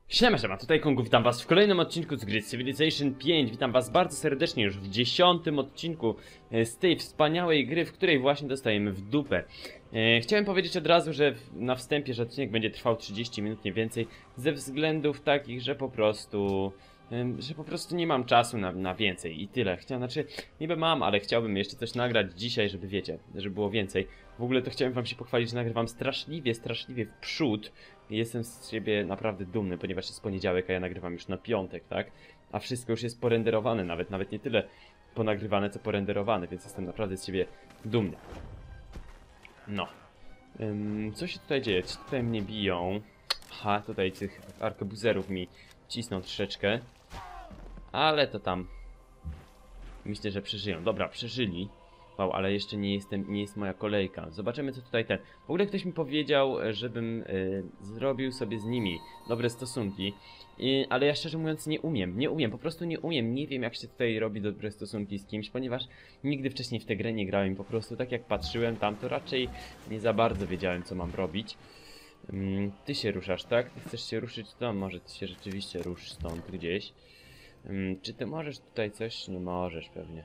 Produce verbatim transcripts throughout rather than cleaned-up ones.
Siema, siema, tutaj Kongu, witam was w kolejnym odcinku z gry Civilization pięć. Witam was bardzo serdecznie już w dziesiątym odcinku z tej wspaniałej gry, w której właśnie dostajemy w dupę. e, Chciałem powiedzieć od razu, że na wstępie, że odcinek będzie trwał trzydzieści minut, nie więcej, ze względów takich, że po prostu... Że po prostu nie mam czasu na, na więcej i tyle. Chciałem, znaczy, niby mam, ale chciałbym jeszcze coś nagrać dzisiaj, żeby wiecie, żeby było więcej. W ogóle to chciałem wam się pochwalić, że nagrywam straszliwie, straszliwie w przód. Jestem z siebie naprawdę dumny, ponieważ jest poniedziałek, a ja nagrywam już na piątek, tak? A wszystko już jest porenderowane, nawet, nawet nie tyle ponagrywane, co porenderowane, więc jestem naprawdę z siebie dumny. No. Ym, co się tutaj dzieje? Ci tutaj mnie biją. Aha, tutaj tych arkebuzerów mi cisną troszeczkę. Ale to tam... Myślę, że przeżyją. Dobra, przeżyli. Wow, ale jeszcze nie jestem, nie jest moja kolejka. Zobaczymy, co tutaj ten... W ogóle ktoś mi powiedział, żebym y, zrobił sobie z nimi dobre stosunki. Y, ale ja szczerze mówiąc nie umiem. Nie umiem, po prostu nie umiem. Nie wiem, jak się tutaj robi dobre stosunki z kimś, ponieważ nigdy wcześniej w tę grę nie grałem. Po prostu tak jak patrzyłem tam, to raczej nie za bardzo wiedziałem, co mam robić. Ym, ty się ruszasz, tak? Ty chcesz się ruszyć, to może ty się rzeczywiście rusz stąd gdzieś. Ym, czy ty możesz tutaj coś? Nie możesz pewnie.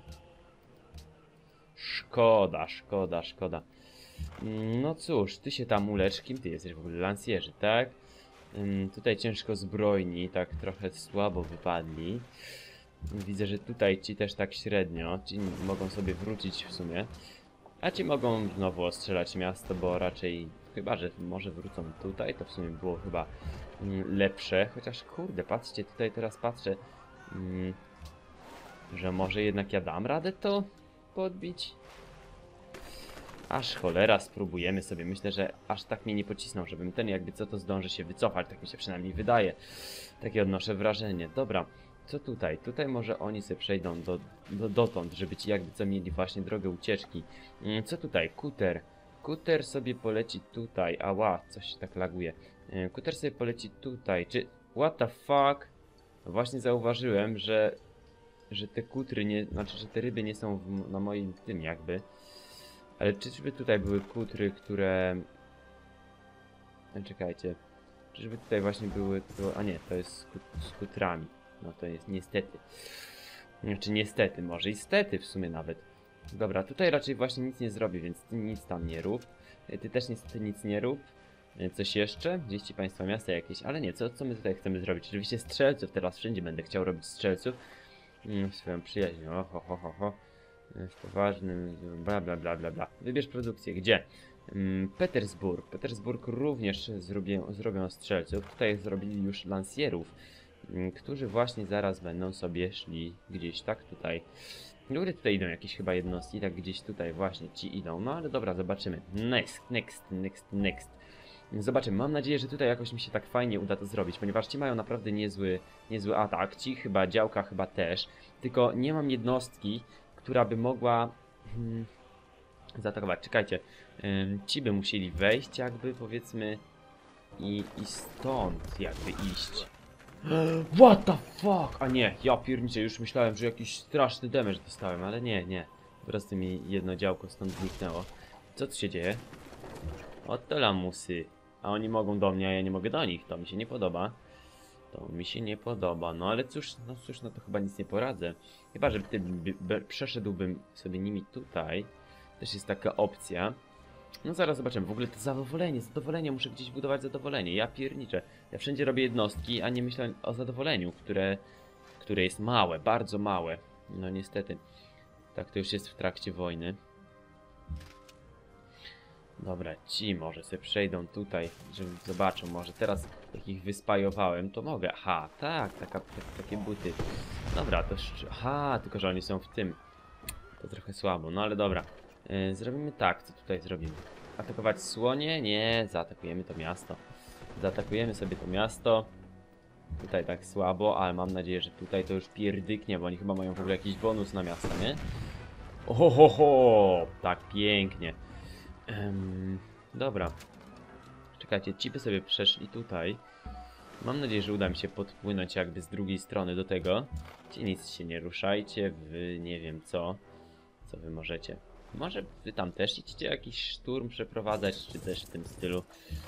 Szkoda, szkoda, szkoda. Ym, no cóż, ty się tam ulecz. Kim ty jesteś w ogóle? Lancjerzy, tak? Ym, tutaj ciężko zbrojni, tak trochę słabo wypadli. Widzę, że tutaj ci też tak średnio. Ci mogą sobie wrócić w sumie. A ci mogą znowu ostrzelać miasto, bo raczej... Chyba, że może wrócą tutaj, to w sumie było chyba mm, lepsze. Chociaż kurde, patrzcie, tutaj teraz patrzę, mm, że może jednak ja dam radę to podbić. Aż cholera, spróbujemy sobie. Myślę, że aż tak mnie nie pocisną, żebym ten jakby co to zdąży się wycofać. Tak mi się przynajmniej wydaje. Takie odnoszę wrażenie. Dobra, co tutaj? Tutaj może oni sobie przejdą do, do, dotąd, żeby ci jakby co mieli właśnie drogę ucieczki. Mm, co tutaj? Kuter. Kuter sobie poleci tutaj. Ała, coś się tak laguje. Kuter sobie poleci tutaj. Czy... What the fuck? Właśnie zauważyłem, że... Że te kutry nie... Znaczy, że te ryby nie są w, na moim tym jakby. Ale czyżby tutaj były kutry, które... Czekajcie. Czyżby tutaj właśnie były... A nie, to jest z, kut... z kutrami. No to jest niestety. Znaczy niestety, może i stety w sumie nawet. Dobra, tutaj raczej właśnie nic nie zrobię, więc ty nic tam nie rób. Ty też niestety nic nie rób. Coś jeszcze? Gdzieś ci państwa miasta jakieś, ale nie, co, co my tutaj chcemy zrobić? Oczywiście strzelców, teraz wszędzie będę chciał robić strzelców. Mm, swoją przyjaźń, o ho ho ho ho. W poważnym, bla bla bla bla bla. Wybierz produkcję, gdzie? Mm, Petersburg. Petersburg również zrobią, zrobią strzelców. Tutaj zrobili już lansjerów, mm, którzy właśnie zaraz będą sobie szli gdzieś, tak? Tutaj. W ogóle tutaj idą jakieś chyba jednostki, tak gdzieś tutaj właśnie ci idą, no ale dobra, zobaczymy. Next, next, next, next. Zobaczymy, mam nadzieję, że tutaj jakoś mi się tak fajnie uda to zrobić, ponieważ ci mają naprawdę niezły, niezły atak, ci chyba, działka chyba też, tylko nie mam jednostki, która by mogła hmm, zaatakować. Czekajcie, ym, ci by musieli wejść jakby, powiedzmy, i, i stąd jakby iść. What the fuck? A nie, ja pierniczę, już myślałem, że jakiś straszny damage dostałem, ale nie, nie. Po prostu mi jedno działko stąd zniknęło. Co tu się dzieje? Oto lamusy. A oni mogą do mnie, a ja nie mogę do nich. To mi się nie podoba. To mi się nie podoba. No ale cóż, no cóż, no to chyba nic nie poradzę. Chyba, że ty, by, by, przeszedłbym sobie nimi tutaj. Też jest taka opcja. No zaraz zobaczymy. W ogóle to zadowolenie, zadowolenie. Muszę gdzieś budować zadowolenie. Ja pierniczę. Ja wszędzie robię jednostki, a nie myślę o zadowoleniu, które, które jest małe, bardzo małe. No niestety. Tak to już jest w trakcie wojny. Dobra, ci może sobie przejdą tutaj, żeby zobaczą. Może teraz jak ich wyspajowałem, to mogę. Aha, tak, taka, takie buty. Dobra, to... Aha, tylko że oni są w tym. To trochę słabo, no ale dobra. Yy, zrobimy tak, co tutaj zrobimy? Atakować słonie? Nie, zaatakujemy to miasto. Zaatakujemy sobie to miasto. Tutaj tak słabo, ale mam nadzieję, że tutaj to już pierdyknie, bo oni chyba mają w ogóle jakiś bonus na miasto, nie? Ohohoho! Tak, pięknie. Um, dobra. Czekajcie, ci by sobie przeszli tutaj. Mam nadzieję, że uda mi się podpłynąć jakby z drugiej strony do tego. Ci nic się nie ruszajcie, wy nie wiem co. Co wy możecie. Może wy tam też idźcie jakiś szturm przeprowadzać, czy też w tym stylu.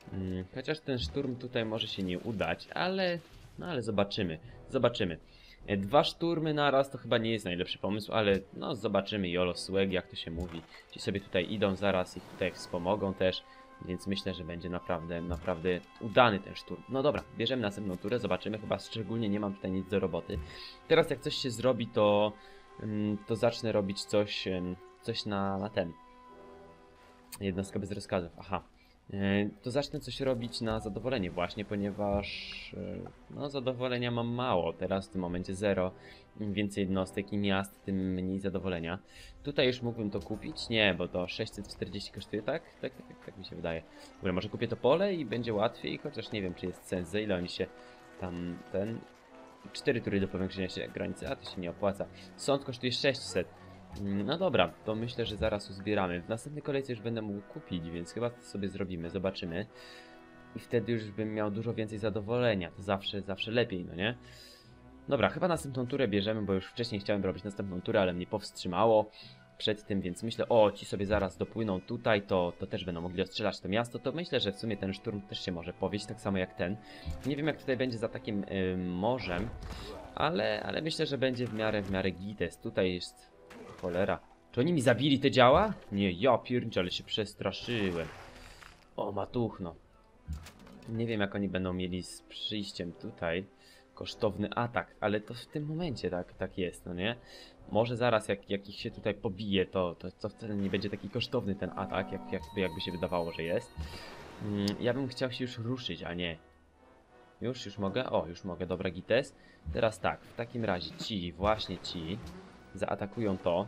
Mm, chociaż ten szturm tutaj może się nie udać, ale... No ale zobaczymy, zobaczymy. E, Dwa szturmy naraz to chyba nie jest najlepszy pomysł, ale no zobaczymy. Jolo Swag, jak to się mówi. Ci sobie tutaj idą, zaraz ich tutaj wspomogą też. Więc myślę, że będzie naprawdę, naprawdę udany ten szturm. No dobra, bierzemy następną turę, zobaczymy. Chyba szczególnie nie mam tutaj nic do roboty. Teraz jak coś się zrobi, to, ym, to zacznę robić coś, ym, coś na, na ten. Jednostka bez rozkazów, aha. Yy, to zacznę coś robić na zadowolenie właśnie, ponieważ yy, no zadowolenia mam mało. Teraz w tym momencie zero. Im więcej jednostek i miast, tym mniej zadowolenia. Tutaj już mógłbym to kupić? Nie, bo to sześćset czterdzieści kosztuje, tak? Tak, tak, tak, tak mi się wydaje. W ogóle może kupię to pole i będzie łatwiej, chociaż nie wiem, czy jest sens, za ile oni się tam, ten... cztery tury do powiększenia się granicy, a to się nie opłaca. Sąd kosztuje sześćset. No dobra, to myślę, że zaraz uzbieramy. W następnej kolejce już będę mógł kupić, więc chyba to sobie zrobimy, zobaczymy. I wtedy już bym miał dużo więcej zadowolenia, to zawsze, zawsze lepiej, no nie? Dobra, chyba następną turę bierzemy, bo już wcześniej chciałem robić następną turę, ale mnie powstrzymało przed tym, więc myślę, o, ci sobie zaraz dopłyną tutaj, to, to też będą mogli ostrzelać to miasto, to myślę, że w sumie ten szturm też się może powieść, tak samo jak ten. Nie wiem, jak tutaj będzie za takim y, morzem, ale, ale myślę, że będzie w miarę, w miarę gites. Tutaj jest... Cholera. Czy oni mi zabili te działa? Nie, ja pierniczę, ale się przestraszyłem. O, matuchno. Nie wiem, jak oni będą mieli z przyjściem tutaj. Kosztowny atak, ale to w tym momencie tak, tak jest, no nie? Może zaraz, jak, jak ich się tutaj pobije, to, to, to wcale nie będzie taki kosztowny ten atak, jak, jakby, jakby się wydawało, że jest. Mm, ja bym chciał się już ruszyć, a nie. Już, już mogę? O, już mogę, dobra, gites. Teraz tak, w takim razie ci, właśnie ci, zaatakują to.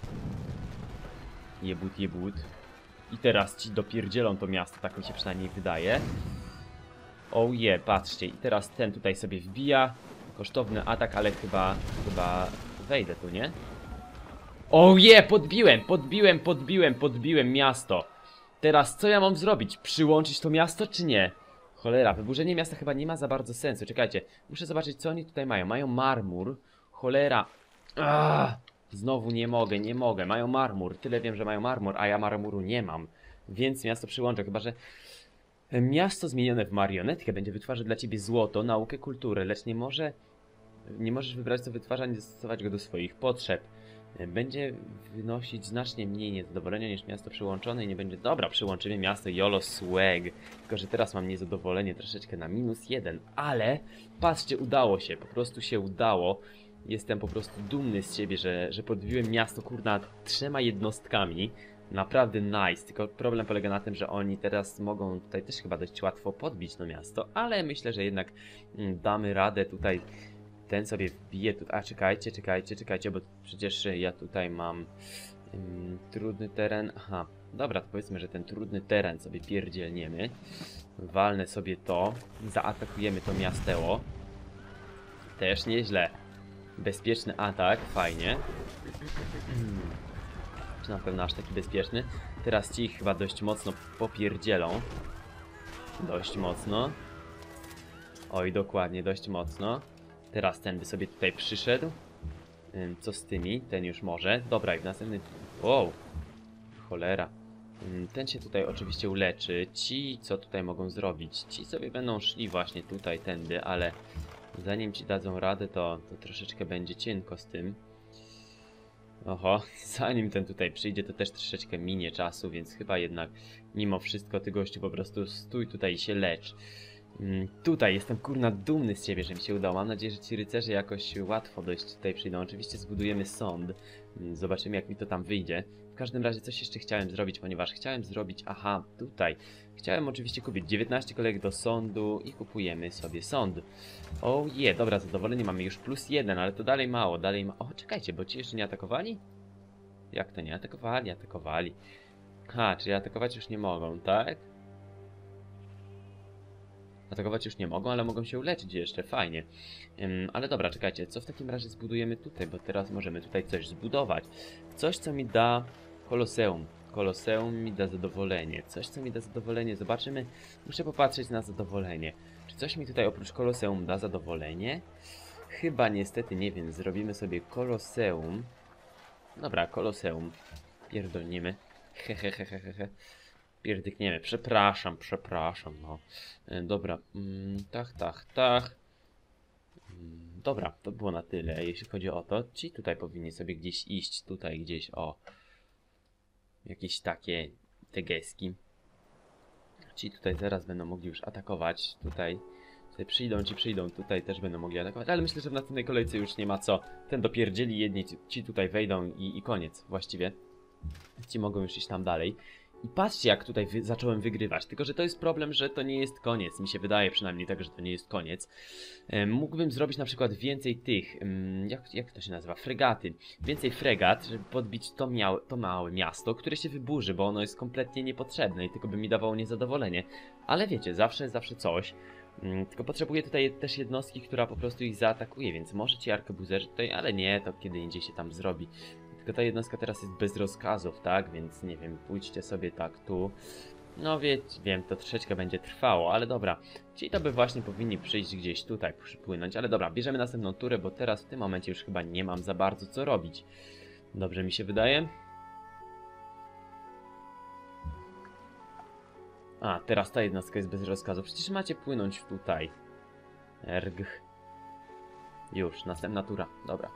Jebut, jebut. I teraz ci dopierdzielą to miasto, tak mi się przynajmniej wydaje. Oh je, patrzcie, i teraz ten tutaj sobie wbija. Kosztowny atak, ale chyba, chyba wejdę tu, nie? Oh je, podbiłem, podbiłem, podbiłem, podbiłem miasto. Teraz co ja mam zrobić? Przyłączyć to miasto, czy nie? Cholera, wyburzenie miasta chyba nie ma za bardzo sensu. Czekajcie, muszę zobaczyć, co oni tutaj mają. Mają marmur. Cholera. Aaaa! Znowu nie mogę, nie mogę. Mają marmur. Tyle wiem, że mają marmur, a ja marmuru nie mam. Więc miasto przyłączę, chyba że... Miasto zmienione w marionetkę będzie wytwarzać dla ciebie złoto, naukę, kulturę, lecz nie może... Nie możesz wybrać co wytwarza, nie dostosować go do swoich potrzeb. Będzie wynosić znacznie mniej niezadowolenia niż miasto przyłączone i nie będzie... Dobra, przyłączymy miasto Jolo Swag. Tylko, że teraz mam niezadowolenie troszeczkę na minus jeden, ale... Patrzcie, udało się, po prostu się udało. Jestem po prostu dumny z siebie, że, że podbiłem miasto, kurna, trzema jednostkami. Naprawdę nice, tylko problem polega na tym, że oni teraz mogą tutaj też chyba dość łatwo podbić to miasto, ale myślę, że jednak mm, damy radę tutaj. Ten sobie wbije tu. A czekajcie, czekajcie, czekajcie, bo przecież ja tutaj mam ym, trudny teren. Aha, dobra, to powiedzmy, że ten trudny teren sobie pierdzielniemy. Walnę sobie to, zaatakujemy to miasteło. Też nieźle. Bezpieczny atak, fajnie. Czy na pewno aż taki bezpieczny? Teraz ci chyba dość mocno popierdzielą. Dość mocno. Oj, dokładnie, dość mocno. Teraz ten by sobie tutaj przyszedł. Co z tymi? Ten już może. Dobra, i w następny... Wow! Cholera. Ten się tutaj oczywiście uleczy. Ci, co tutaj mogą zrobić? Ci sobie będą szli właśnie tutaj, tędy, ale... Zanim ci dadzą radę, to, to troszeczkę będzie cienko z tym. Oho, zanim ten tutaj przyjdzie, to też troszeczkę minie czasu, więc chyba jednak mimo wszystko ty gościu po prostu stój tutaj i się lecz. Mm, tutaj jestem kurna dumny z ciebie, że mi się udało. Mam nadzieję, że ci rycerze jakoś łatwo dość tutaj przyjdą. Oczywiście zbudujemy sąd. Mm, zobaczymy, jak mi to tam wyjdzie. W każdym razie coś jeszcze chciałem zrobić, ponieważ chciałem zrobić... Aha, tutaj. Chciałem oczywiście kupić dziewiętnaście kolejek do sądu i kupujemy sobie sąd. O je, yeah, dobra, zadowolenie mamy już plus jeden, ale to dalej mało, dalej ma... O, czekajcie, bo ci jeszcze nie atakowali? Jak to nie atakowali? Atakowali. Ha, czyli atakować już nie mogą, tak? Atakować już nie mogą, ale mogą się uleczyć jeszcze, fajnie. Um, ale dobra, czekajcie, co w takim razie zbudujemy tutaj, bo teraz możemy tutaj coś zbudować. Coś, co mi da koloseum. Koloseum mi da zadowolenie. Coś, co mi da zadowolenie. Zobaczymy. Muszę popatrzeć na zadowolenie. Czy coś mi tutaj oprócz koloseum da zadowolenie? Chyba niestety nie wiem. Zrobimy sobie koloseum. Dobra, koloseum. Pierdolnimy. Hehehehehe. pierdykniemy. Przepraszam, przepraszam, no. E, dobra, mm, tak, tak, tak. Mm, dobra, to było na tyle, jeśli chodzi o to. Ci tutaj powinni sobie gdzieś iść, tutaj gdzieś, o. Jakieś takie tegeski. Ci tutaj zaraz będą mogli już atakować. Tutaj, tutaj przyjdą, ci przyjdą, tutaj też będą mogli atakować. Ale myślę, że w następnej kolejce już nie ma co. Ten dopierdzieli jedni, ci tutaj wejdą i, i koniec właściwie. Ci mogą już iść tam dalej. I patrzcie, jak tutaj wy zacząłem wygrywać. Tylko że to jest problem, że to nie jest koniec. Mi się wydaje przynajmniej tak, że to nie jest koniec. E, mógłbym zrobić na przykład więcej tych... Um, jak, jak to się nazywa? Fregaty. Więcej fregat, żeby podbić to, miał, to małe miasto, które się wyburzy, bo ono jest kompletnie niepotrzebne i tylko by mi dawało niezadowolenie. Ale wiecie, zawsze, zawsze coś. Um, tylko potrzebuję tutaj też jednostki, która po prostu ich zaatakuje, więc może ci arkebuzerzy tutaj, ale nie, to kiedy indziej się tam zrobi. Tylko ta jednostka teraz jest bez rozkazów, tak? Więc nie wiem, pójdźcie sobie tak tu. No wiecie, wiem, to troszeczkę będzie trwało, ale dobra. Ci to by właśnie powinni przyjść gdzieś tutaj, przypłynąć. Ale dobra, bierzemy następną turę, bo teraz w tym momencie już chyba nie mam za bardzo co robić. Dobrze mi się wydaje. A, teraz ta jednostka jest bez rozkazu. Przecież macie płynąć tutaj. Erg. Już, następna tura. Dobra.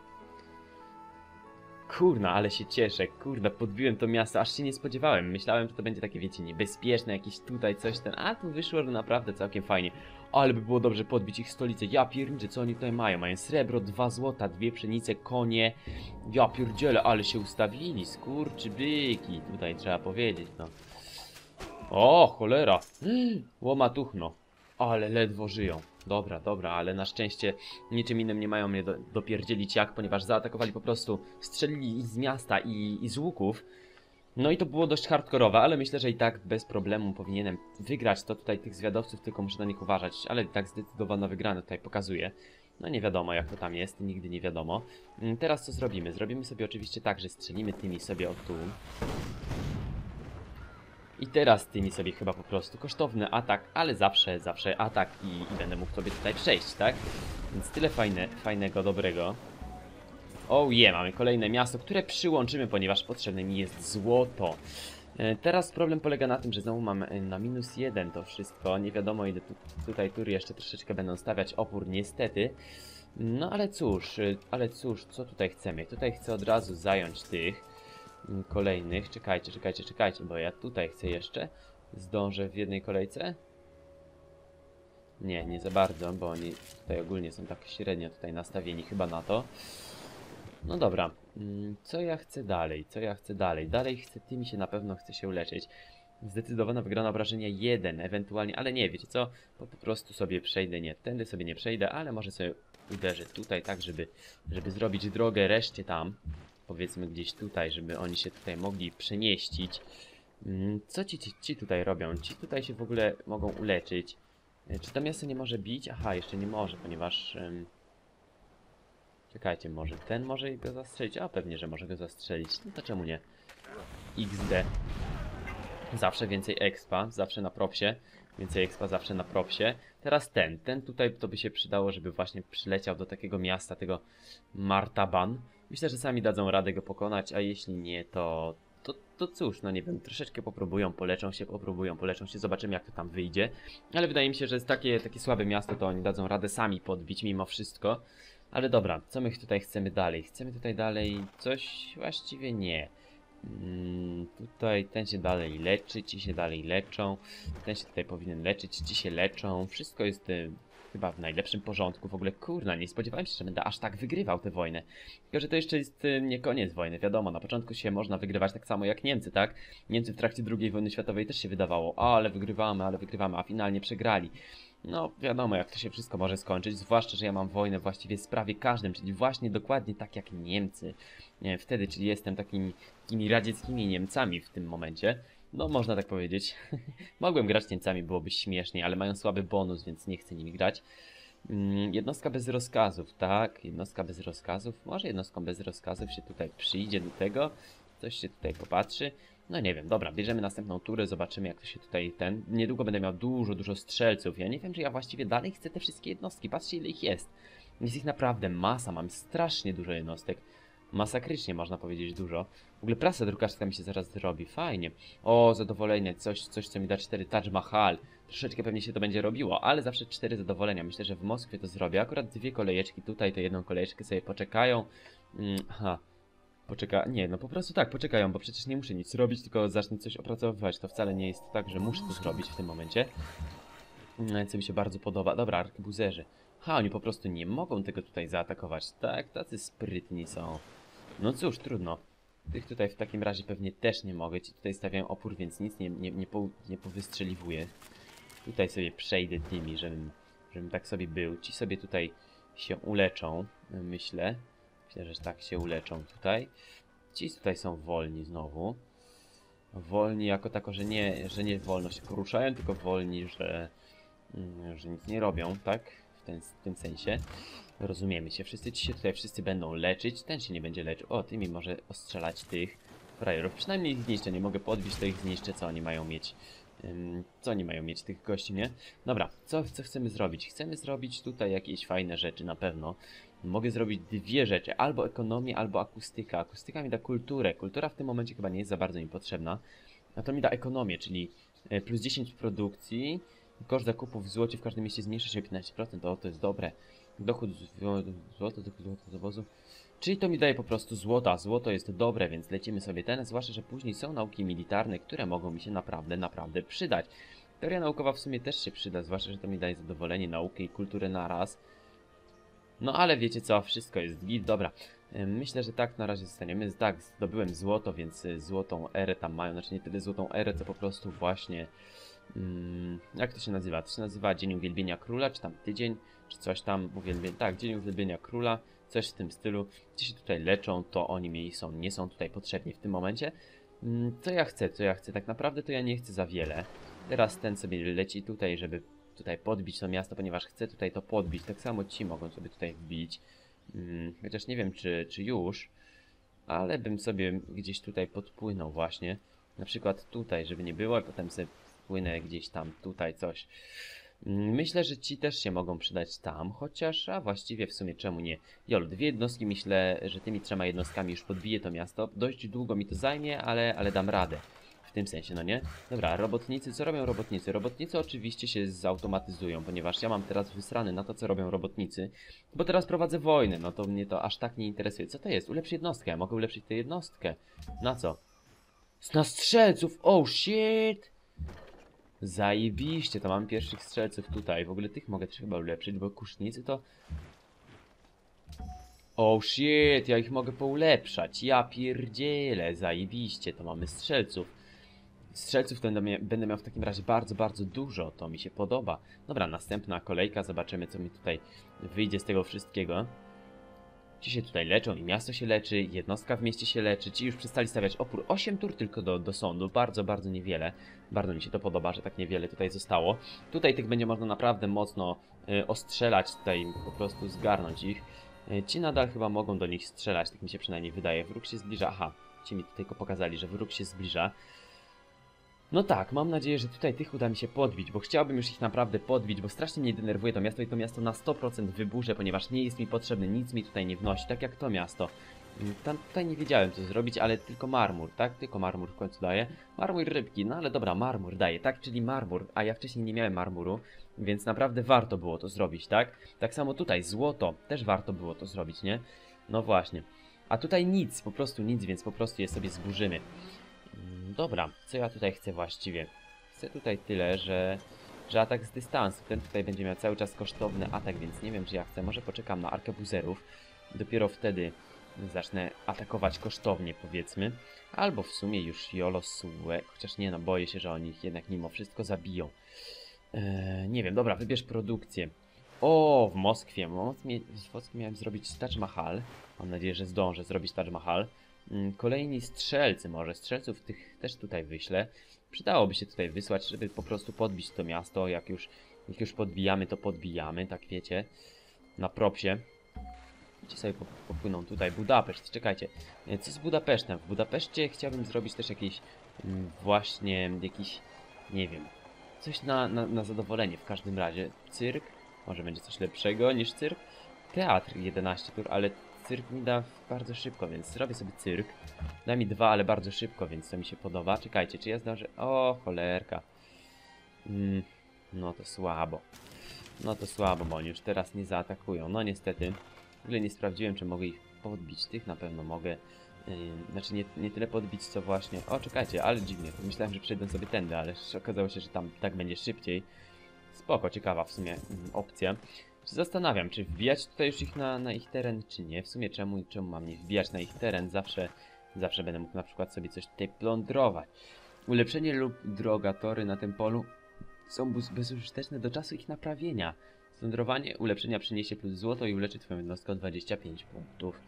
Kurna, ale się cieszę, kurna, podbiłem to miasto, aż się nie spodziewałem. Myślałem, że to będzie takie, wiecie, niebezpieczne, jakieś tutaj coś ten, a tu wyszło, że naprawdę całkiem fajnie. Ale by było dobrze podbić ich stolicę. Ja pierniczę, co oni tutaj mają? Mają srebro, dwa złota, dwie pszenice, konie. Ja pierdzielę, ale się ustawili, skurczybyki, tutaj trzeba powiedzieć, no. O, cholera, łomatuchno, ale ledwo żyją. Dobra, dobra, ale na szczęście niczym innym nie mają mnie do, dopierdzielić jak, ponieważ zaatakowali po prostu, strzelili z miasta i, i z łuków. No i to było dość hardkorowe, ale myślę, że i tak bez problemu powinienem wygrać. To tutaj tych zwiadowców, tylko muszę na nich uważać, ale i tak zdecydowana wygrana tutaj pokazuje. No nie wiadomo jak to tam jest, nigdy nie wiadomo. Teraz co zrobimy? Zrobimy sobie oczywiście tak, że strzelimy tymi sobie od tu. I teraz tymi sobie chyba po prostu kosztowny atak, ale zawsze, zawsze atak i, i będę mógł sobie tutaj przejść, tak? Więc tyle fajne, fajnego, dobrego. Oh yeah, mamy kolejne miasto, które przyłączymy, ponieważ potrzebne mi jest złoto. E, teraz problem polega na tym, że znowu mam na minus jeden to wszystko. Nie wiadomo ile tu, tutaj tury jeszcze troszeczkę będą stawiać opór, niestety. No ale cóż, ale cóż, co tutaj chcemy? Tutaj chcę od razu zająć tych kolejnych. Czekajcie, czekajcie, czekajcie, bo ja tutaj chcę jeszcze. Zdążę w jednej kolejce? Nie, nie za bardzo, bo oni tutaj ogólnie są tak średnio tutaj nastawieni chyba na to. No dobra, co ja chcę dalej? Co ja chcę dalej? Dalej chcę, tymi się na pewno chcę się uleczyć. Zdecydowana wygrana obrażenia jeden, ewentualnie, ale nie, wiecie co? Po, po prostu sobie przejdę, nie, tędy sobie nie przejdę, ale może sobie uderzę tutaj tak, żeby, żeby zrobić drogę reszcie tam. Powiedzmy gdzieś tutaj, żeby oni się tutaj mogli przemieścić. Co ci, ci, ci tutaj robią? Ci tutaj się w ogóle mogą uleczyć. Czy to miasto nie może bić? Aha, jeszcze nie może, ponieważ... Um... Czekajcie, może ten może go zastrzelić? A, pewnie, że może go zastrzelić. No to czemu nie? iks de. Zawsze więcej expa, zawsze na propsie. Więcej expa zawsze na propsie. Teraz ten, ten tutaj to by się przydało, żeby właśnie przyleciał do takiego miasta, tego Martaban. Myślę, że sami dadzą radę go pokonać, a jeśli nie, to, to, to cóż, no nie wiem, troszeczkę popróbują, poleczą się, popróbują, poleczą się, zobaczymy jak to tam wyjdzie. Ale wydaje mi się, że jest takie, takie słabe miasto, to oni dadzą radę sami podbić mimo wszystko. Ale dobra, co my tutaj chcemy dalej? Chcemy tutaj dalej coś? Właściwie nie. Hmm, tutaj ten się dalej leczy, ci się dalej leczą. Ten się tutaj powinien leczyć, ci się leczą. Wszystko jest y, chyba w najlepszym porządku. W ogóle kurna, nie spodziewałem się, że będę aż tak wygrywał tę wojnę. Tylko, że to jeszcze jest y, nie koniec wojny, wiadomo. Na początku się można wygrywać tak samo jak Niemcy, tak? Niemcy w trakcie drugiej wojny światowej też się wydawało, o, ale wygrywamy, ale wygrywamy, a finalnie przegrali. No, wiadomo jak to się wszystko może skończyć, zwłaszcza, że ja mam wojnę właściwie z prawie każdym, czyli właśnie dokładnie tak jak Niemcy. Nie, wtedy, czyli jestem takimi, takimi radzieckimi Niemcami w tym momencie. No, można tak powiedzieć. Mogłem grać Niemcami, byłoby śmiesznie, ale mają słaby bonus, więc nie chcę nimi grać. Mm, jednostka bez rozkazów, tak, jednostka bez rozkazów. Może jednostką bez rozkazów się tutaj przyjdzie do tego, coś się tutaj popatrzy. No nie wiem, dobra, bierzemy następną turę, zobaczymy jak to się tutaj ten... Niedługo będę miał dużo, dużo strzelców. Ja nie wiem, czy ja właściwie dalej chcę te wszystkie jednostki. Patrzcie ile ich jest. Jest ich naprawdę masa, mam strasznie dużo jednostek. Masakrycznie, można powiedzieć, dużo. W ogóle prasa drukarska mi się zaraz zrobi. Fajnie. O, zadowolenie. Coś, coś co mi da cztery Taj Mahal. Troszeczkę pewnie się to będzie robiło, ale zawsze cztery zadowolenia. Myślę, że w Moskwie to zrobię. Akurat dwie kolejeczki tutaj, to jedną kolejeczkę sobie poczekają. Mm, aha. Poczeka... Nie, no po prostu tak, poczekają, bo przecież nie muszę nic robić, tylko zacznę coś opracowywać. To wcale nie jest tak, że muszę to zrobić w tym momencie. Mm, co mi się bardzo podoba. Dobra, arkebuzerzy. Ha, oni po prostu nie mogą tego tutaj zaatakować. Tak, tacy sprytni są. No cóż, trudno. Tych tutaj w takim razie pewnie też nie mogę. Ci tutaj stawiają opór, więc nic nie, nie, nie, po, nie powystrzeliwuję. Tutaj sobie przejdę tymi, żebym, żebym tak sobie był. Ci sobie tutaj się uleczą, myślę. Myślę, że tak się uleczą tutaj. Ci tutaj są wolni znowu. Wolni jako tako, że nie, że nie wolno się poruszają, tylko wolni, że, że nic nie robią, tak? W, ten, w tym sensie. Rozumiemy się. Wszyscy ci się tutaj wszyscy będą leczyć. Ten się nie będzie leczył. O, ty mi może ostrzelać tych frajerów. Przynajmniej ich zniszczę. Nie mogę podbić, to ich zniszczę. Co oni mają mieć? Ym, co oni mają mieć, tych gości, nie? Dobra, co, co chcemy zrobić? Chcemy zrobić tutaj jakieś fajne rzeczy na pewno. Mogę zrobić dwie rzeczy. Albo ekonomię, albo akustyka. Akustyka mi da kulturę. Kultura w tym momencie chyba nie jest za bardzo mi potrzebna. A to mi da ekonomię, czyli plus dziesięć produkcji. Koszt zakupów w złocie w każdym mieście zmniejszy się o piętnaście procent. O, to jest dobre. Dochód z złota, dochód złota z obozu. Czyli to mi daje po prostu złota. Złoto jest dobre, więc lecimy sobie ten. Zwłaszcza, że później są nauki militarne, które mogą mi się naprawdę, naprawdę przydać. Teoria naukowa w sumie też się przyda, zwłaszcza, że to mi daje zadowolenie, naukę i kulturę naraz. No ale wiecie co, wszystko jest git, dobra. Myślę, że tak na razie zostaniemy. Tak, zdobyłem złoto, więc złotą erę tam mają. Znaczy nie tyle złotą erę, co po prostu właśnie... Hmm, jak to się nazywa? To się nazywa Dzień Uwielbienia Króla, czy tam tydzień, czy coś tam uwielbienia. Tak, Dzień Uwielbienia Króla, coś w tym stylu. Ci się tutaj leczą, to oni mi są, nie są tutaj potrzebni w tym momencie. Hmm, co ja chcę, co ja chcę? Tak naprawdę to ja nie chcę za wiele. Teraz ten sobie leci tutaj, żeby tutaj podbić to miasto, ponieważ chcę tutaj to podbić. Tak samo ci mogą sobie tutaj wbić. Hmm, chociaż nie wiem, czy, czy już, ale bym sobie gdzieś tutaj podpłynął właśnie. Na przykład tutaj, żeby nie było, a potem sobie płynę gdzieś tam, tutaj coś. Myślę, że ci też się mogą przydać tam, chociaż, a właściwie w sumie czemu nie. Jol, dwie jednostki, myślę, że tymi trzema jednostkami już podbiję to miasto. Dość długo mi to zajmie, ale, ale dam radę. W tym sensie, no nie? Dobra, robotnicy, co robią robotnicy? Robotnicy oczywiście się zautomatyzują, ponieważ ja mam teraz wysrany na to, co robią robotnicy. Bo teraz prowadzę wojnę, no to mnie to aż tak nie interesuje. Co to jest? Ulepsz jednostkę, ja mogę ulepszyć tę jednostkę. Na co? Na strzelców, oh shit! Zajebiście, to mam pierwszych strzelców tutaj. W ogóle tych mogę też chyba ulepszyć, bo kusznicy to... Oh shit, ja ich mogę poulepszać. Ja pierdzielę, zajebiście, to mamy strzelców. Strzelców będę, mia będę miał w takim razie bardzo, bardzo dużo. To mi się podoba. Dobra, następna kolejka. Zobaczymy, co mi tutaj wyjdzie z tego wszystkiego. Ci się tutaj leczą i miasto się leczy, jednostka w mieście się leczy. Ci już przestali stawiać opór. osiem tur tylko do, do sądu. Bardzo, bardzo niewiele. Bardzo mi się to podoba, że tak niewiele tutaj zostało. Tutaj tych będzie można naprawdę mocno y, ostrzelać. Tutaj po prostu zgarnąć ich. Y, ci nadal chyba mogą do nich strzelać. Tak mi się przynajmniej wydaje. Wróg się zbliża. Aha, ci mi tutaj pokazali, że wróg się zbliża. No tak, mam nadzieję, że tutaj tych uda mi się podbić, bo chciałbym już ich naprawdę podbić, bo strasznie mnie denerwuje to miasto i to miasto na sto procent wyburzę, ponieważ nie jest mi potrzebne, nic mi tutaj nie wnosi, tak jak to miasto. Tam, tutaj nie wiedziałem co zrobić, ale tylko marmur, tak? Tylko marmur w końcu daje. Marmur rybki, no ale dobra, marmur daje, tak? Czyli marmur, a ja wcześniej nie miałem marmuru, więc naprawdę warto było to zrobić, tak? Tak samo tutaj, złoto, też warto było to zrobić, nie? No właśnie. A tutaj nic, po prostu nic, więc po prostu je sobie zburzymy. Dobra, co ja tutaj chcę właściwie? Chcę tutaj tyle, że, że atak z dystansu. Ten tutaj będzie miał cały czas kosztowny atak, więc nie wiem, czy ja chcę. Może poczekam na arkebuzerów. Dopiero wtedy zacznę atakować kosztownie, powiedzmy. Albo w sumie już Jolo Sue. Chociaż nie, no boję się, że oni ich jednak mimo wszystko zabiją. Eee, nie wiem, dobra, wybierz produkcję. O, w Moskwie. W Moskwie, w Moskwie miałem zrobić Taj Mahal. Mam nadzieję, że zdążę zrobić Taj Mahal. Kolejni strzelcy, może strzelców tych też tutaj wyślę. Przydałoby się tutaj wysłać, żeby po prostu podbić to miasto. Jak już, jak już podbijamy, to podbijamy, tak wiecie. Na propsie. Ci sobie popłyną tutaj. Budapeszt, czekajcie. Co z Budapesztem? W Budapeszcie chciałbym zrobić też jakieś właśnie jakiś, nie wiem, coś na, na, na zadowolenie w każdym razie. Cyrk, może będzie coś lepszego niż cyrk. Teatr jedenaście tur, ale cyrk mi da bardzo szybko, więc zrobię sobie cyrk. Da mi dwa, ale bardzo szybko, więc to mi się podoba. Czekajcie, czy ja zdążę? O, cholerka. Mm, no to słabo. No to słabo, bo oni już teraz nie zaatakują. No niestety. W ogóle nie sprawdziłem, czy mogę ich podbić. Tych na pewno mogę. Yy, znaczy nie, nie tyle podbić, co właśnie... O, czekajcie, ale dziwnie. Myślałem, że przejdę sobie tędy, ale okazało się, że tam tak będzie szybciej. Spoko, ciekawa w sumie mm, opcja. Zastanawiam, czy wbijać tutaj już ich na, na ich teren, czy nie. W sumie czemu, czemu mam nie wbijać na ich teren? Zawsze, zawsze będę mógł na przykład sobie coś tutaj plądrować. Ulepszenie lub droga tory na tym polu są bezużyteczne do czasu ich naprawienia. Plądrowanie ulepszenia przyniesie plus złoto i uleczy twoją jednostkę o dwadzieścia pięć punktów.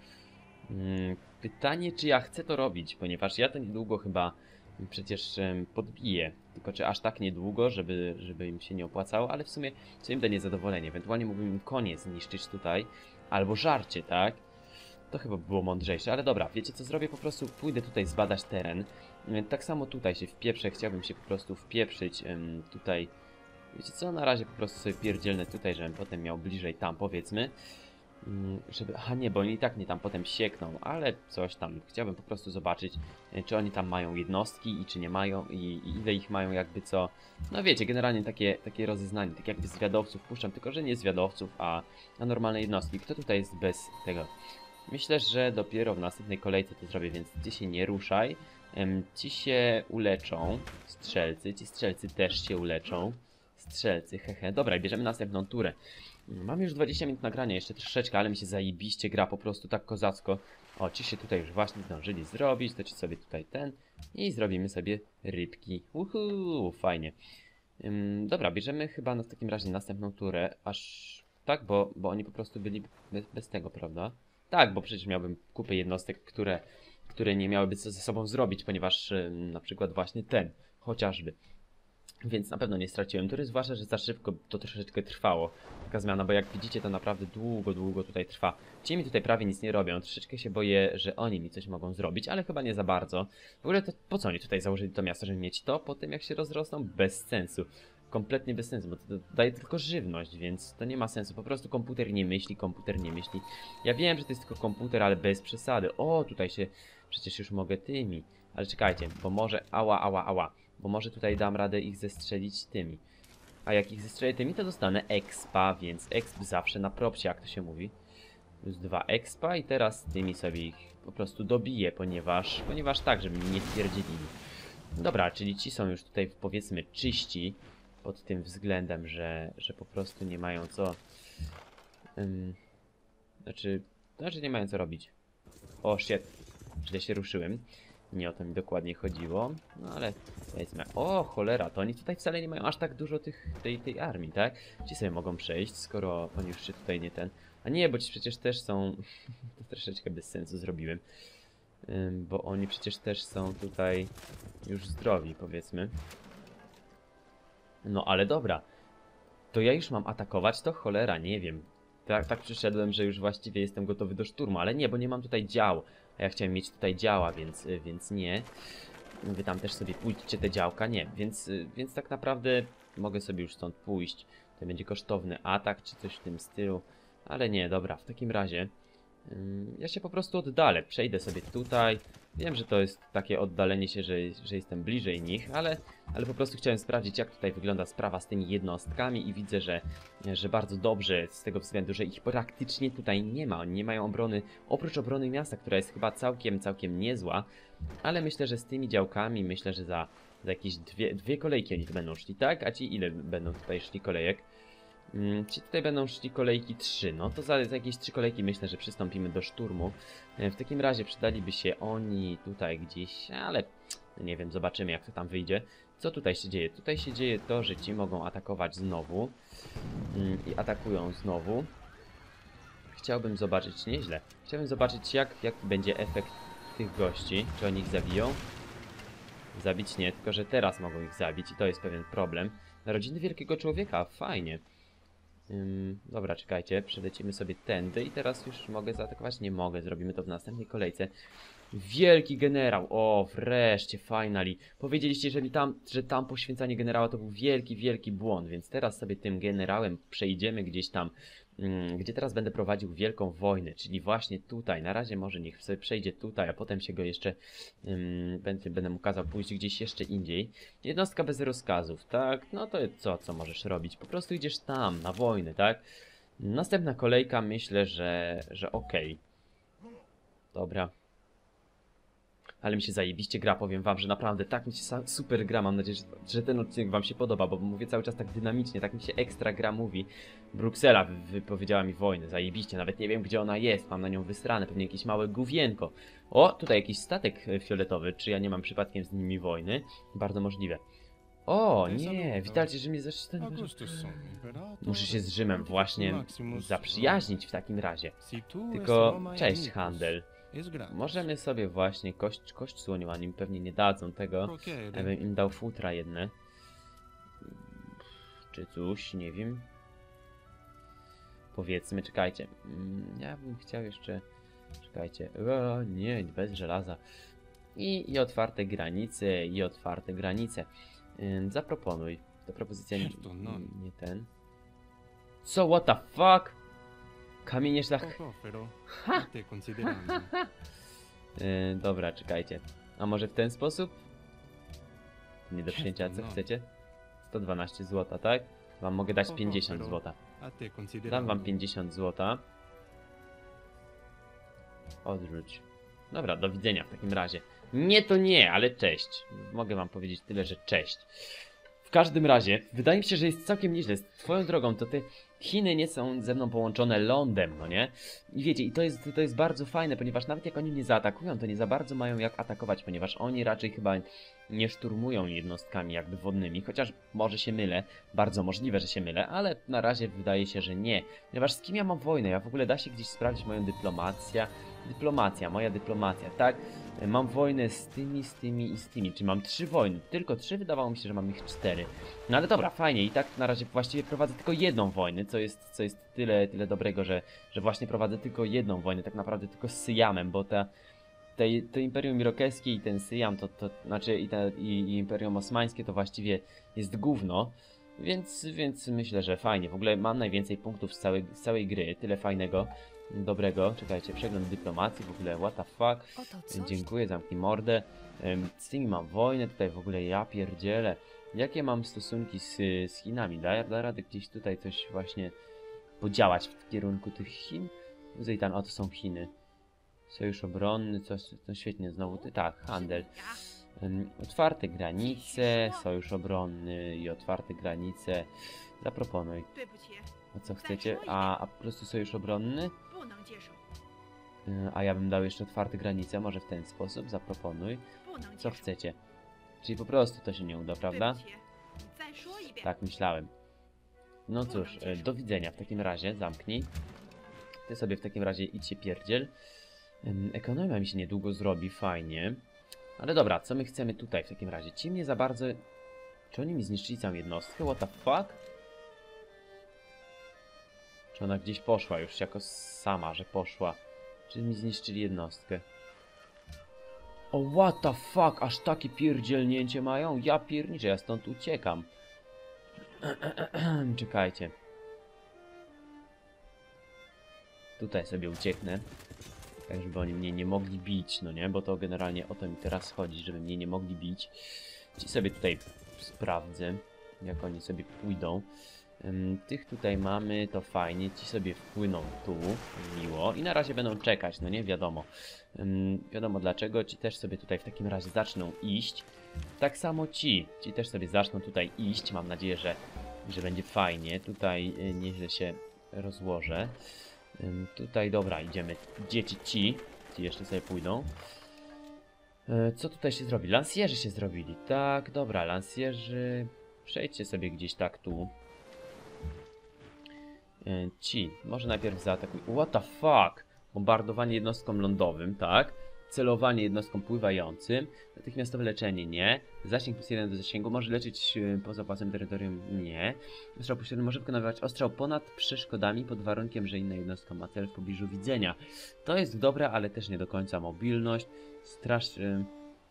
Hmm, pytanie, czy ja chcę to robić, ponieważ ja to niedługo chyba przecież um, podbiję. Tylko czy aż tak niedługo, żeby, żeby im się nie opłacało, ale w sumie co im da niezadowolenie. Ewentualnie mógłbym im konie zniszczyć tutaj, albo żarcie, tak? To chyba by było mądrzejsze, ale dobra, wiecie co zrobię? Po prostu pójdę tutaj zbadać teren. Tak samo tutaj się wpieprzę, chciałbym się po prostu wpieprzyć um, tutaj. Wiecie co? Na razie po prostu sobie pierdzielnę tutaj, żebym potem miał bliżej tam, powiedzmy. Żeby... Aha, nie, bo oni i tak mnie tam potem siekną, ale coś tam. Chciałbym po prostu zobaczyć, czy oni tam mają jednostki i czy nie mają i, i ile ich mają jakby co. No wiecie, generalnie takie, takie rozeznanie, tak jakby zwiadowców puszczam, tylko że nie zwiadowców, a, a normalne jednostki. Kto tutaj jest bez tego? Myślę, że dopiero w następnej kolejce to zrobię, więc ty się nie ruszaj. Ci się uleczą, strzelcy, ci strzelcy też się uleczą. Strzelcy, hehe. Dobra, i bierzemy następną turę. Mam już dwadzieścia minut nagrania, jeszcze troszeczkę, ale mi się zajebiście gra po prostu tak kozacko. O, ci się tutaj już właśnie zdążyli zrobić, to ci sobie tutaj ten i zrobimy sobie rybki. Uhu, fajnie. Ym, dobra, bierzemy chyba na, w takim razie następną turę, aż... Tak, bo, bo oni po prostu byli bez, bez tego, prawda? Tak, bo przecież miałbym kupę jednostek, które, które nie miałyby co ze sobą zrobić, ponieważ ym, na przykład właśnie ten, chociażby. Więc na pewno nie straciłem tury, zwłaszcza, że za szybko to troszeczkę trwało. Taka zmiana, bo jak widzicie, to naprawdę długo, długo tutaj trwa. Ci mi tutaj prawie nic nie robią, troszeczkę się boję, że oni mi coś mogą zrobić, ale chyba nie za bardzo. W ogóle to po co oni tutaj założyli to miasto, żeby mieć to po tym, jak się rozrosną? Bez sensu. Kompletnie bez sensu, bo to daje tylko żywność, więc to nie ma sensu. Po prostu komputer nie myśli, komputer nie myśli. Ja wiem, że to jest tylko komputer, ale bez przesady. O, tutaj się przecież już mogę tymi. Ale czekajcie, bo może... Ała, ała, ała. Bo może tutaj dam radę ich zestrzelić tymi. A jak ich zestrzelię tymi, to dostanę expa, więc exp zawsze na propsie, jak to się mówi. Plus dwa expa i teraz tymi sobie ich po prostu dobiję, ponieważ... Ponieważ tak, żeby mi nie stwierdzili. Dobra, czyli ci są już tutaj powiedzmy czyści. Pod tym względem, że, że po prostu nie mają co... Um, znaczy... Znaczy nie mają co robić. O, shit. Źle się ruszyłem. Nie o to mi dokładnie chodziło, no ale powiedzmy, o cholera, to oni tutaj wcale nie mają aż tak dużo tych, tej, tej armii, tak? Ci sobie mogą przejść, skoro oni już się tutaj nie ten... A nie, bo ci przecież też są... to troszeczkę bez sensu zrobiłem. Ym, bo oni przecież też są tutaj już zdrowi, powiedzmy. No ale dobra, to ja już mam atakować, to cholera, nie wiem. Tak, tak przyszedłem, że już właściwie jestem gotowy do szturmu, ale nie, bo nie mam tutaj dział. A ja chciałem mieć tutaj działa, więc, więc nie. Wy tam też sobie pójdźcie te działka, nie. Więc, więc tak naprawdę mogę sobie już stąd pójść. To będzie kosztowny atak, czy coś w tym stylu. Ale nie, dobra, w takim razie ym, ja się po prostu oddalę. Przejdę sobie tutaj. Wiem, że to jest takie oddalenie się, że, że jestem bliżej nich, ale, ale po prostu chciałem sprawdzić, jak tutaj wygląda sprawa z tymi jednostkami i widzę, że, że bardzo dobrze z tego względu, że ich praktycznie tutaj nie ma. Oni nie mają obrony, oprócz obrony miasta, która jest chyba całkiem, całkiem niezła, ale myślę, że z tymi działkami, myślę, że za, za jakieś dwie, dwie kolejki oni tu będą szli, tak? A ci ile będą tutaj szli kolejek? Hmm, ci tutaj będą szli kolejki trzy, no to za, za jakieś trzy kolejki myślę, że przystąpimy do szturmu. W takim razie przydaliby się oni tutaj gdzieś, ale nie wiem, zobaczymy jak to tam wyjdzie. Co tutaj się dzieje? Tutaj się dzieje to, że ci mogą atakować znowu hmm, i atakują znowu. Chciałbym zobaczyć, nieźle, chciałbym zobaczyć jak, jak będzie efekt tych gości, czy oni ich zabiją. Zabić nie, tylko że teraz mogą ich zabić i to jest pewien problem. Narodziny wielkiego człowieka, fajnie. Ym, dobra, czekajcie, przelecimy sobie tędy i teraz już mogę zaatakować? Nie mogę, zrobimy to w następnej kolejce. Wielki generał, o wreszcie, finally. Powiedzieliście, że tam, że tam poświęcanie generała to był wielki, wielki błąd, więc teraz sobie tym generałem przejdziemy gdzieś tam mm, gdzie teraz będę prowadził wielką wojnę, czyli właśnie tutaj. Na razie może niech sobie przejdzie tutaj, a potem się go jeszcze ym, będę, będę mu kazał pójść gdzieś jeszcze indziej. Jednostka bez rozkazów, tak? No to co, co możesz robić? Po prostu idziesz tam, na wojnę, tak? Następna kolejka, myślę, że, że okej. Dobra. Ale mi się zajebiście gra, powiem wam, że naprawdę tak mi się super gra. Mam nadzieję, że, że ten odcinek wam się podoba, bo mówię cały czas tak dynamicznie, tak mi się ekstra gra mówi. Bruksela wypowiedziała mi wojnę, zajebiście, nawet nie wiem gdzie ona jest, mam na nią wysrane, pewnie jakieś małe gówienko. O, tutaj jakiś statek fioletowy, czy ja nie mam przypadkiem z nimi wojny? Bardzo możliwe. O, nie, witajcie, że mnie zaczyna. Muszę się z Rzymem właśnie zaprzyjaźnić w takim razie. Tylko, cześć handel. Możemy sobie właśnie kość, kość słonią, oni mi pewnie nie dadzą tego. Ja bym im dał futra jedne. Czy coś, nie wiem. Powiedzmy, czekajcie. Ja bym chciał jeszcze... Czekajcie. O, nie, bez żelaza. I, i otwarte granice, i otwarte granice. Ym, zaproponuj. Ta propozycja nie, nie ten. Co, what the fuck? Kamienie szlach... Ha! Yy, dobra, czekajcie. A może w ten sposób? Nie do przyjęcia, co chcecie? sto dwanaście złota, tak? Wam mogę dać pięćdziesiąt złota. Dam wam pięćdziesiąt złota. Odrzuć. Dobra, do widzenia w takim razie. Nie to nie, ale cześć. Mogę wam powiedzieć tyle, że cześć. W każdym razie, wydaje mi się, że jest całkiem nieźle. Swoją drogą, to te Chiny nie są ze mną połączone lądem, no nie? I wiecie, i to jest, to jest bardzo fajne, ponieważ nawet jak oni mnie zaatakują, to nie za bardzo mają jak atakować, ponieważ oni raczej chyba nie szturmują jednostkami jakby wodnymi, chociaż może się mylę, bardzo możliwe, że się mylę, ale na razie wydaje się, że nie. Ponieważ z kim ja mam wojnę? Ja w ogóle da się gdzieś sprawdzić moją dyplomację. Dyplomacja, moja dyplomacja, tak? Mam wojnę z tymi, z tymi i z tymi. Czy mam trzy wojny? Tylko trzy? Wydawało mi się, że mam ich cztery. No ale dobra, fajnie. I tak na razie właściwie prowadzę tylko jedną wojnę, co jest, co jest tyle, tyle dobrego, że, że właśnie prowadzę tylko jedną wojnę, tak naprawdę tylko z Syjamem, bo ta, te, to Imperium Irokeskie i ten Syjam, to, to znaczy i, te, i, i Imperium Osmańskie to właściwie jest gówno. Więc, więc myślę, że fajnie. W ogóle mam najwięcej punktów z całej, z całej gry. Tyle fajnego, dobrego. Czekajcie, przegląd dyplomacji. W ogóle what the fuck. Dziękuję, zamknij mordę. Z tymi mam wojnę. Tutaj w ogóle ja pierdzielę. Jakie mam stosunki z, z Chinami? Da, da radę gdzieś tutaj coś właśnie podziałać w kierunku tych Chin? Zejtan, o to są Chiny. Sojusz obronny, coś, to świetnie znowu. Ty, tak, handel. Um, otwarte granice, sojusz obronny i otwarte granice. Zaproponuj. A co chcecie? A, a po prostu sojusz obronny? A ja bym dał jeszcze otwarte granice, może w ten sposób. Zaproponuj. Co chcecie? Czyli po prostu to się nie uda, prawda? Tak, myślałem. No cóż, do widzenia w takim razie. Zamknij. Ty sobie w takim razie idź się pierdziel. Ekonomia mi się niedługo zrobi, fajnie. Ale dobra, co my chcemy tutaj w takim razie? Ci mnie za bardzo... Czy oni mi zniszczyli całą jednostkę? What the fuck? Czy ona gdzieś poszła już jako sama, że poszła? Czy mi zniszczyli jednostkę? O, what the fuck? Aż takie pierdzielnięcie mają? Ja pierniczę, ja stąd uciekam. Czekajcie. Tutaj sobie ucieknę. Tak, żeby oni mnie nie mogli bić, no nie? Bo to generalnie o to mi teraz chodzi, żeby mnie nie mogli bić. Ci sobie tutaj sprawdzę, jak oni sobie pójdą. Um, tych tutaj mamy, to fajnie. Ci sobie wpłyną tu, miło. I na razie będą czekać, no nie? Wiadomo. Um, wiadomo dlaczego. Ci też sobie tutaj w takim razie zaczną iść. Tak samo ci. Ci też sobie zaczną tutaj iść. Mam nadzieję, że, że będzie fajnie. Tutaj y, nieźle się rozłożę. Tutaj, dobra, idziemy. Dzieci ci. Ci jeszcze sobie pójdą. E, co tutaj się zrobi? Lansjerzy się zrobili. Tak, dobra, lansjerzy. Przejdźcie sobie gdzieś tak tu. E, ci. Może najpierw zaatakuj. What the fuck? Bombardowanie jednostką lądowym, tak. Celowanie jednostką pływającym. Natychmiastowe leczenie, nie. Zasięg plus jeden do zasięgu. Może leczyć poza pasem terytorium, nie. Ostrzał pośredni może wykonywać ostrzał ponad przeszkodami pod warunkiem, że inna jednostka ma cel w pobliżu widzenia. To jest dobre, ale też nie do końca. Mobilność. Straż...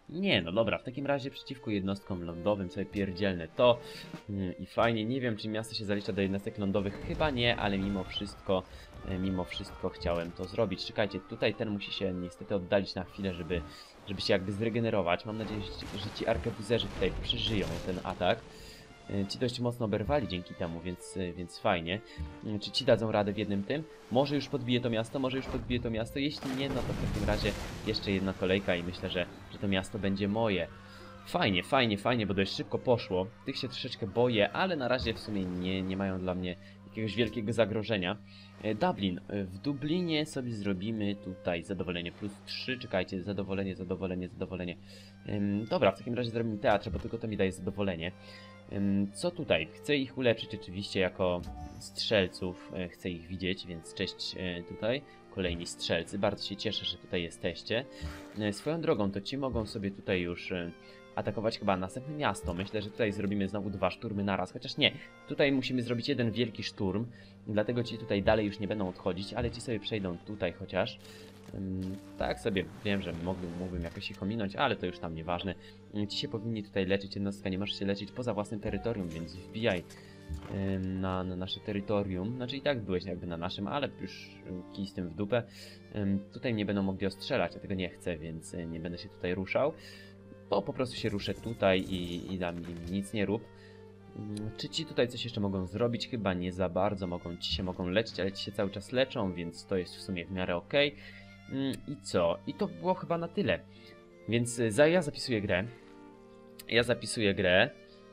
Nie, no dobra, w takim razie przeciwko jednostkom lądowym sobie pierdzielne to mm, i fajnie, nie wiem czy miasto się zalicza do jednostek lądowych, chyba nie, ale mimo wszystko, e, mimo wszystko chciałem to zrobić. Czekajcie, tutaj ten musi się niestety oddalić na chwilę, żeby, żeby się jakby zregenerować. Mam nadzieję, że, że ci arkebuzerzy tutaj przeżyją ten atak. E, Ci dość mocno oberwali dzięki temu, więc, e, więc fajnie. E, Czy ci dadzą radę w jednym tym? Może już podbije to miasto, może już podbije to miasto. Jeśli nie, no to w takim razie jeszcze jedna kolejka i myślę, że, że to miasto będzie moje. Fajnie, fajnie, fajnie, bo dość szybko poszło. Tych się troszeczkę boję, ale na razie w sumie nie, nie mają dla mnie jakiegoś wielkiego zagrożenia. E, Dublin. E, W Dublinie sobie zrobimy tutaj zadowolenie plus trzy. Czekajcie, zadowolenie, zadowolenie, zadowolenie. Ym, dobra, w takim razie zrobimy teatr, bo tylko to mi daje zadowolenie. Ym, Co tutaj? Chcę ich ulepszyć oczywiście jako strzelców. E, Chcę ich widzieć, więc cześć e, tutaj. Kolejni strzelcy. Bardzo się cieszę, że tutaj jesteście. E, Swoją drogą, to ci mogą sobie tutaj już e, atakować chyba następne miasto. Myślę, że tutaj zrobimy znowu dwa szturmy naraz. Chociaż nie, tutaj musimy zrobić jeden wielki szturm. Dlatego ci tutaj dalej już nie będą odchodzić, ale ci sobie przejdą tutaj chociaż. Ym, tak sobie wiem, że mógłbym, mógłbym jakoś ich ominąć, ale to już tam nieważne. Ym, Ci się powinni tutaj leczyć. Jednostka nie możesz się leczyć poza własnym terytorium, więc wbijaj ym, na, na nasze terytorium. Znaczy i tak byłeś jakby na naszym, ale już ym, kij z tym w dupę. Ym, Tutaj mnie będą mogli ostrzelać, ja tego nie chcę, więc y, nie będę się tutaj ruszał. Bo po prostu się ruszę tutaj i, i dam im nic nie rób. Ym, Czy ci tutaj coś jeszcze mogą zrobić? Chyba nie za bardzo. Mogą, ci się mogą leczyć, ale ci się cały czas leczą, więc to jest w sumie w miarę ok. I co? I to było chyba na tyle. Więc y, za, ja zapisuję grę. Ja zapisuję grę.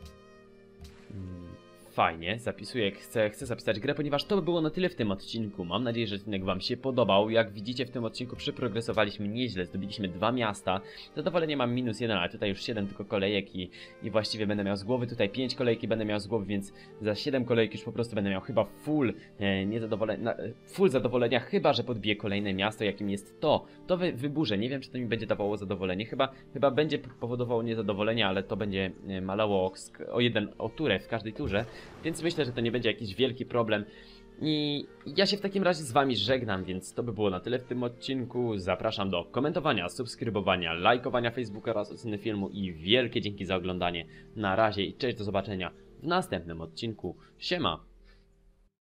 Mm, Fajnie, zapisuję, chcę, chcę zapisać grę, ponieważ to by było na tyle w tym odcinku. Mam nadzieję, że odcinek wam się podobał. Jak widzicie, w tym odcinku przyprogresowaliśmy nieźle, zdobyliśmy dwa miasta. Zadowolenie mam minus jeden, ale tutaj już siedem tylko kolejek i, i właściwie będę miał z głowy. Tutaj pięć kolejki będę miał z głowy, więc za siedem kolejek już po prostu będę miał chyba full e, niezadowolenia, full zadowolenia, chyba że podbiję kolejne miasto, jakim jest to. To wy, wyburzę, nie wiem czy to mi będzie dawało zadowolenie, chyba, chyba będzie powodowało niezadowolenie, ale to będzie e, malało o, o jeden o turę w każdej turze. Więc myślę, że to nie będzie jakiś wielki problem. I ja się w takim razie z wami żegnam, więc to by było na tyle w tym odcinku. Zapraszam do komentowania, subskrybowania, lajkowania Facebooka oraz oceny filmu i wielkie dzięki za oglądanie. Na razie i cześć, do zobaczenia w następnym odcinku. Siema!